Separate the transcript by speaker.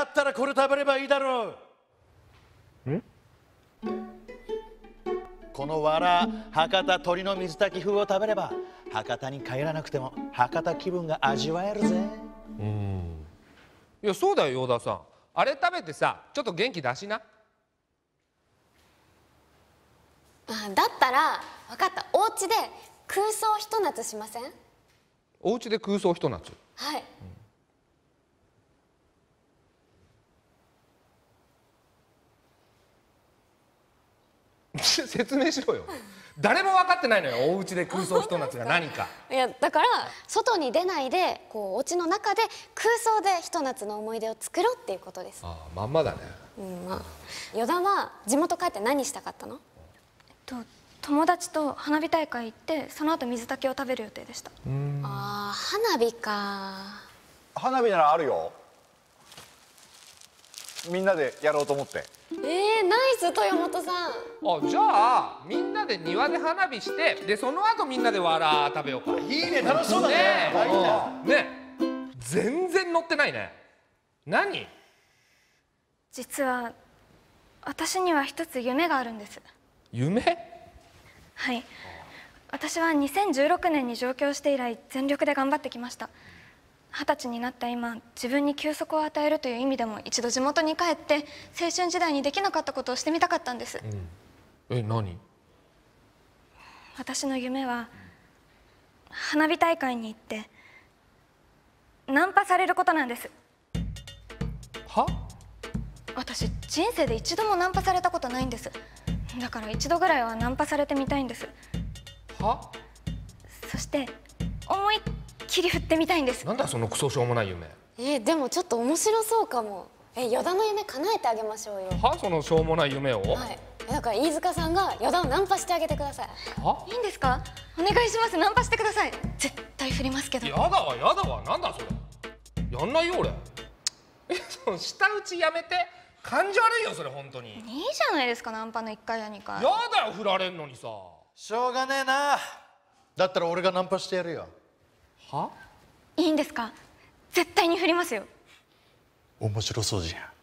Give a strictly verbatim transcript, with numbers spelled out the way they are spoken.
Speaker 1: ったらこれ食べればいいだろう。んこのわら博多鶏の水炊き風を食べれば博多に帰らなくても博多気分が味わえるぜ。
Speaker 2: うん、いやそうだよ陽田さん、あれ食べてさちょっと元気出しな。
Speaker 3: あ、だったら分かった、お家で空想ひと夏しません？
Speaker 2: お家で空想ひと夏。
Speaker 3: はい、うん
Speaker 2: 説明しろよ。誰も分かってないのよ、お家で空想ひと夏が何か。
Speaker 3: いやだから外に出ないでこうお家の中で空想でひと夏の思い出を作ろうっていうことです。
Speaker 2: ああ、まんまだね。
Speaker 3: うん、まあ依田は地元帰って何したかったの？
Speaker 4: えっと友達と花火大会行ってその後水炊きを食べる予定でした。
Speaker 3: ああ、花火か。
Speaker 5: 花火ならあるよ。みんなでやろうと思って。
Speaker 3: えー、ナイス豊本さん。
Speaker 2: あ、じゃあみんなで庭で花火してでその後みんなでわら食べようか。
Speaker 1: いいね、楽しそうだね。
Speaker 2: ねね、全然乗ってないね。何？
Speaker 4: 実は私には一つ夢があるんです。
Speaker 2: 夢？
Speaker 4: はい、私はにせんじゅうろくねんに上京して以来全力で頑張ってきました。二十歳になった今、自分に休息を与えるという意味でも一度地元に帰って青春時代にできなかったことをしてみたかったんです。
Speaker 2: うん、え、何？
Speaker 4: 私の夢は花火大会に行ってナンパされることなんです。
Speaker 2: は？
Speaker 4: 私人生で一度もナンパされたことないんです。だから一度ぐらいはナンパされてみたいんです。
Speaker 2: は？
Speaker 4: そして思いっきり振ってみたいんです。
Speaker 2: なんだそのクソしょうもない夢。
Speaker 3: えー、でもちょっと面白そうかも。え、依田の夢叶えてあげましょうよ。
Speaker 2: は？そのしょうもない夢を？
Speaker 3: はい、だから飯塚さんが依田をナンパしてあげてください。
Speaker 2: は？
Speaker 4: いいんですか？お願いします。ナンパしてください。絶対振りますけど。
Speaker 2: やだわやだわ、なんだそれ。やんないよ俺。え、その舌打ちやめて。感じ悪いよそれ本当に。いい
Speaker 4: いいじゃないですか、ナンパのいっかいやにかい。
Speaker 2: やだよ振られんのにさ。
Speaker 1: しょうがねえな。だったら俺がナンパしてやるよ。
Speaker 2: は？
Speaker 4: いいんですか？絶対に振りますよ。
Speaker 1: 面白そうじゃん。